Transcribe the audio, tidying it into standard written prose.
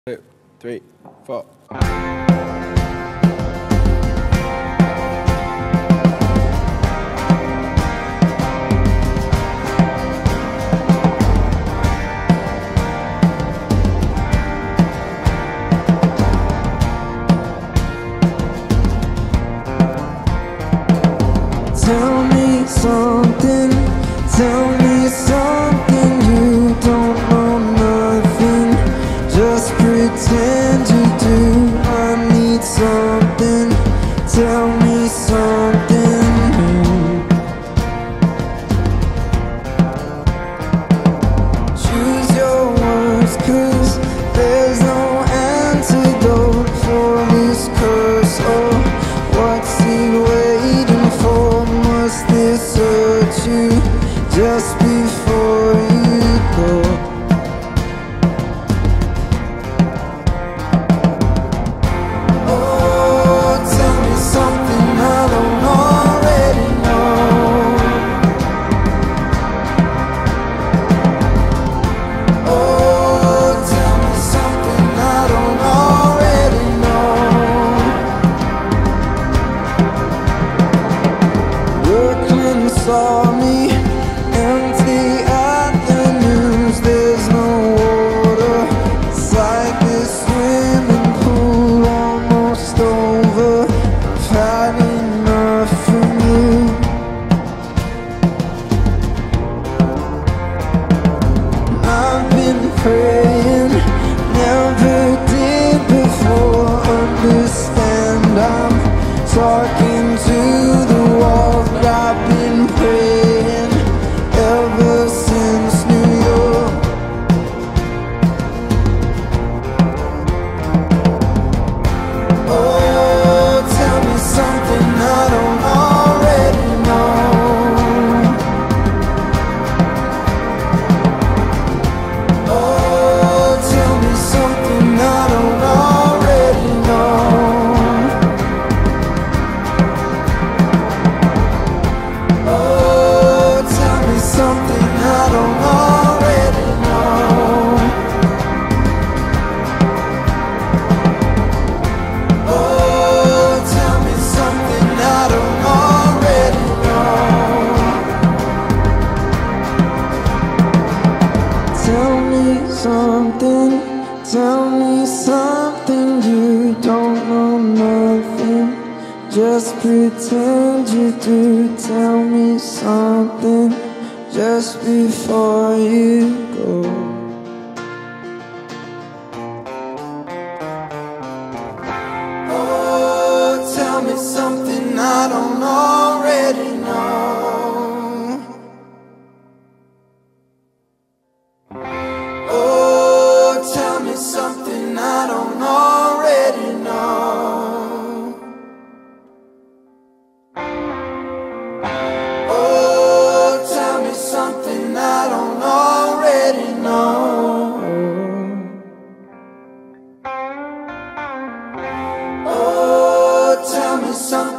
2, 3, 4. Tell me something, tell me something. You don't know nothing, just pretend you do. I need something, tell me something new. Choose your words, 'cause there's no antidote for this curse. Oh, what's it waiting for? Must this hurt you just before you go? Oh, tell me something I don't already know. Oh, tell me something I don't already know. Brooklyn saw me empty afternoons. There's no water, it's like this swimming pool almost over. I've had enough from you. I've been praying, never did before. Understand, I'm talking to the wall, but I've been praying ever since New York. Oh, tell me something I don't already know. Oh, tell me something I don't already know. Oh, tell me something I don't already know. Oh, tell me something I don't already know. Tell me something, tell me something. You don't know nothing, just pretend you do. Tell me something just before you go. Oh, tell me something I don't already know. Oh, tell me something I don't already know. Oh, tell me something I don't already know. Oh, tell me something